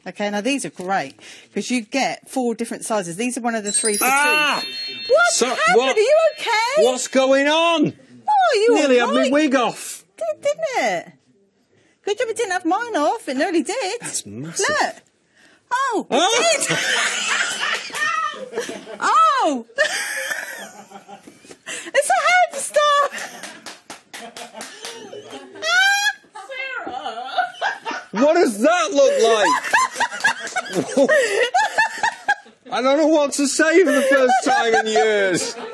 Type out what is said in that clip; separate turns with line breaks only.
Okay, now these are great because you get 4 different sizes. These are one of the 3 for 2. What's happened? Are you okay?
What's going on?
Oh, you
nearly had my wig off.
Didn't it? Good job it didn't have mine off. It nearly did.
That's massive.
Look. Oh, it did. Oh. It's a hamster.
What does that look like? I don't know what to say for the first time in years.